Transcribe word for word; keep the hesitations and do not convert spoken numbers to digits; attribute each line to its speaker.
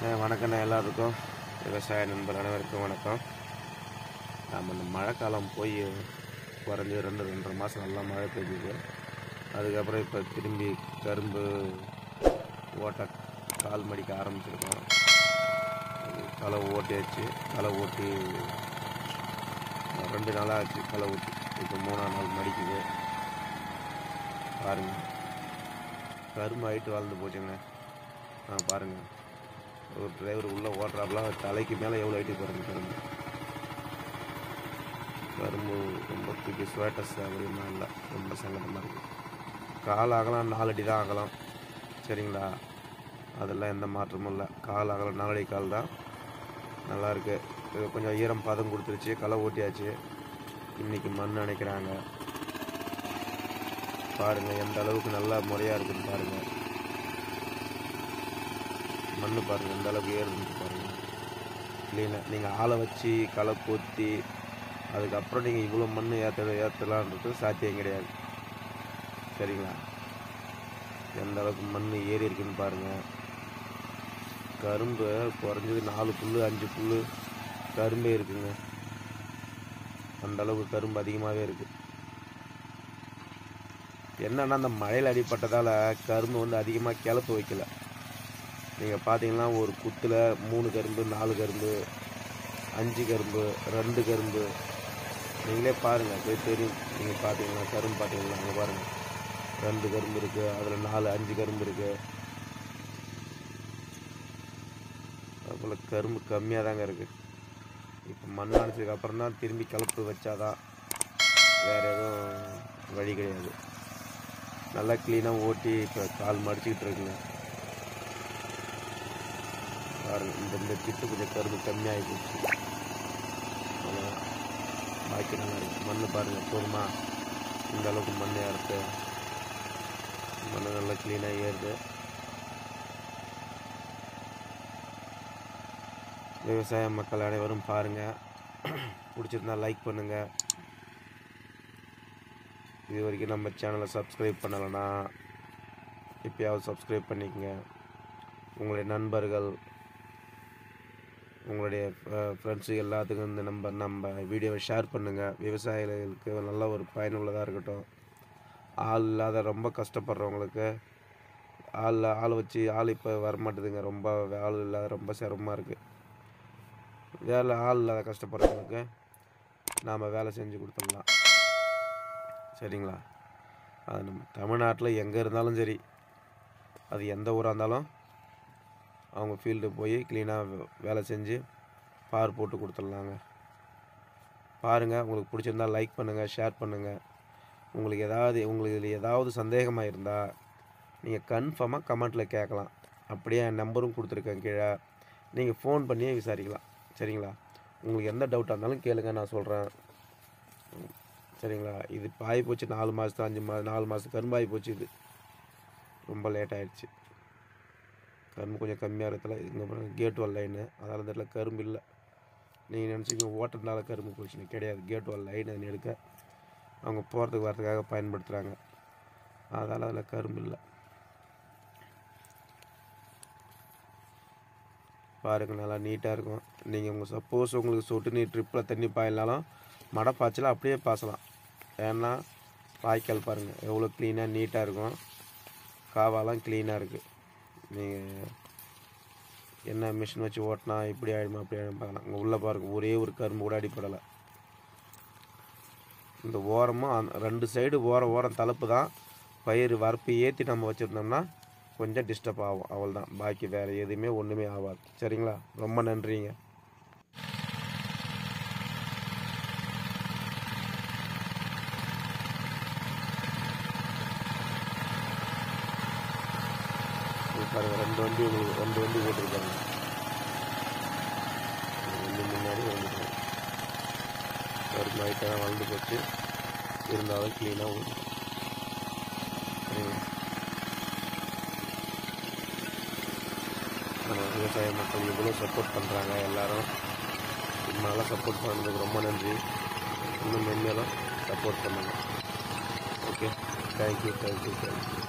Speaker 1: வணக்கண்ணா எல்லாருக்கும். விவசாய நண்பர் அனைவருக்கும் வணக்கம். நம்ம இந்த மழை காலம் போய் குறைஞ்சி ரெண்டு ரெண்டரை மாதம் நல்லா மழை பெய்யுது. அதுக்கப்புறம் இப்போ திரும்பி கரும்பு ஓட்ட கால் மடிக்க ஆரம்பிச்சிருக்கோம். களை ஓட்டியாச்சு. களை ஓட்டி ரெண்டு நாளாக ஆச்சு. களை ஓட்டி இப்போ மூணாம் நாள் மடிக்குது. பாருங்கள், கரும்பு ஹைட்டு வளர்ந்து போச்சுங்க. ஆ பாருங்கள், ஒரு டிரைவர் உள்ளே ஓட்டுறாப்புலாம் தலைக்கு மேலே எவ்வளோ ஹைட்டு பாருங்க. கரும்பு கரும்பு ரொம்ப தூக்கி ஸ்வேட்டஸ் அப்படின்னா இல்லை, ரொம்ப சங்கடமாக இருக்குது. கால் அகலம் நாலு அடி தான் ஆகலாம், சரிங்களா? அதெல்லாம் எந்த மாற்றமும் இல்லை. கால் அகலம் நாலடி கால் தான். நல்லாயிருக்கு. இது கொஞ்சம் ஈரம் பதம் கொடுத்துருச்சு. களை ஓட்டியாச்சு. இன்றைக்கி மண் நினைக்கிறாங்க. பாருங்கள் எந்த அளவுக்கு நல்லா முறையாக இருக்குதுன்னு பாருங்கள். மண் பாருங்கள் எந்த அளவுக்கு ஏறுதுன்னு பாருங்கள். க்ளீனாக நீங்கள் ஆளை வச்சு களை கொத்தி அதுக்கப்புறம் நீங்கள் இவ்வளோ மண் ஏற்ற ஏற்றலான்றது சாத்தியம் கிடையாது, சரிங்களா? எந்த அளவுக்கு மண் ஏறி இருக்குன்னு பாருங்கள். கரும்பு குறைஞ்சது நாலு புல் அஞ்சு புல் கரும்பே இருக்குங்க. அந்த அளவுக்கு கரும்பு அதிகமாகவே இருக்குது. என்னன்னா அந்த மழையில் அடிப்பட்டதால் கரும்பு வந்து அதிகமாக கிளப்பு வைக்கல. நீங்கள் பார்த்தீங்கன்னா ஒரு குத்தில் மூணு கரும்பு நாலு கரும்பு அஞ்சு கரும்பு ரெண்டு கரும்பு நீங்களே பாருங்கள், போய் தெரியும். நீங்கள் பார்த்தீங்கன்னா கரும்பு பார்த்தீங்கன்னா அங்கே பாருங்கள், ரெண்டு கரும்பு இருக்குது, அதில் நாலு அஞ்சு கரும்பு இருக்குது. அதுபோல் கரும்பு கம்மியாக தாங்க இருக்குது. இப்போ மண் அணைச்சதுக்கப்புறம் தான் திரும்பி கலப்பு வச்சாதான், வேறு எதுவும் வழி கிடையாது. நல்லா க்ளீனாக ஓட்டி இப்போ கால் மடிச்சுக்கிட்டு இருக்குங்க. பாருங்கள், இந்த இந்த திட்டு கொஞ்சம் கரும்பு கம்மியாகி போச்சு. அவ்வளோதான், பாக்கி நல்லா இருக்குது. மண் பாருங்கள் போதுமா? இந்த அளவுக்கு மண் ஏறுது. மண் நல்லா க்ளீனாக ஏறுது. விவசாய மக்கள் அனைவரும் பாருங்கள். பிடிச்சிருந்தா லைக் பண்ணுங்கள். இது வரைக்கும் நம்ம சேனலை சப்ஸ்கிரைப் பண்ணலைன்னா இப்போயாவது சப்ஸ்கிரைப் பண்ணிக்கங்க. உங்களுடைய நண்பர்கள், உங்களுடைய ஃப்ரெண்ட்ஸு எல்லாத்துக்கும் இந்த நம்ம நம்ம வீடியோவை ஷேர் பண்ணுங்கள். விவசாயிகளுக்கு நல்ல ஒரு பயனுள்ளதாக இருக்கட்டும். ஆள் இல்லாத ரொம்ப கஷ்டப்படுறவங்களுக்கு ஆள் ஆள் வச்சு ஆள் இப்போ வரமாட்டுதுங்க. ரொம்ப ஆள் இல்லாத ரொம்ப சிரமமாக இருக்குது. வேலை ஆள் இல்லாத கஷ்டப்படுறவங்களுக்கு நாம் வேலை செஞ்சு கொடுத்துடலாம், சரிங்களா? அது நம்ம தமிழ்நாட்டில் எங்கே இருந்தாலும் சரி, அது எந்த ஊராக இருந்தாலும் அவங்க ஃபீல்டு போய் க்ளீனாக வேலை செஞ்சு பார் போட்டு கொடுத்துடலாங்க. பாருங்கள், உங்களுக்கு பிடிச்சிருந்தால் லைக் பண்ணுங்கள், ஷேர் பண்ணுங்கள். உங்களுக்கு ஏதாவது உங்களுக்கு இதில் ஏதாவது சந்தேகமாக இருந்தால் நீங்கள் கன்ஃபார்மாக கமெண்ட்டில் கேட்கலாம். அப்படியே என் நம்பரும் கொடுத்துருக்கேன் கீழே, நீங்கள் ஃபோன் பண்ணியே விசாரிக்கலாம், சரிங்களா? உங்களுக்கு எந்த டவுட்டாக இருந்தாலும் கேளுங்க, நான் சொல்கிறேன், சரிங்களா? இது பாய் போச்சு நாலு மாதத்து அஞ்சு மாதம் நாலு மாதம் கரும்பாகி போச்சு. இது ரொம்ப லேட் ஆகிடுச்சு. கரும்பு கொஞ்சம் கம்மியாக இருக்கிறதுல இங்கே கேட் வால் லைனு, அதனால் இந்த இடத்துல கரும்பு இல்லை. நீங்கள் நினச்சிங்க ஓட்டுறதுனால கரும்பு போச்சுன்னு, கிடையாது. கேட் வால் லைன் அது எடுக்க அவங்க போகிறதுக்கு வரதுக்காக பயன்படுத்துகிறாங்க. அதனால் அதில் கரும்பு இல்லை. பாருங்கள், நல்லா நீட்டாக இருக்கும். நீங்கள் உங்கள் சப்போஸ் உங்களுக்கு சொட்டு நீர் ட்ரிப்பில் தண்ணி பாயினாலும் மடை பாய்ச்சலாம், அப்படியே பாய்ச்சலாம். ஏன்னா வாய்க்கால் பாருங்கள் எவ்வளோ க்ளீனாக நீட்டாக இருக்கும். காவாலாம் க்ளீனாக இருக்குது. நீங்கள் என்ன மிஷின் வச்சு ஓட்டினா இப்படி ஆகிடுமா அப்படி ஆகிடும் பார்க்கலாம். அங்கே உள்ளே பாருங்கள், ஒரே ஒரு கரும்பு கூட அடிப்படலை. இந்த ஓரமும் அந் ரெண்டு சைடு ஓரம் ஓரம் தலைப்பு தான். பயிர் வரப்பு ஏற்றி நம்ம வச்சுருந்தோம்னா கொஞ்சம் டிஸ்டர்ப் ஆகும், அவள் தான். பாக்கி வேறு எதுவுமே ஒன்றுமே ஆகாது, சரிங்களா? ரொம்ப நன்றிங்க. பாருங்கள், ரெண்டு வண்டி உங்களுக்கு ரெண்டு வண்டி போட்டிருக்காங்க. வண்டி முன்னாடி வந்துருக்காங்க. கரும்பு ஐட்டம் வளர்ந்து போச்சு, இருந்தாலும் க்ளீனாக ஓடும், சரிங்களா? நம்ம விவசாய மக்கள் எவ்வளோ சப்போர்ட் பண்ணுறாங்க எல்லோரும். இதனால சப்போர்ட் பண்ணுறதுக்கு ரொம்ப நன்றி. இன்னும் மென்மேலும் சப்போர்ட் பண்ணுங்கள். Okay, thank you thank you thank you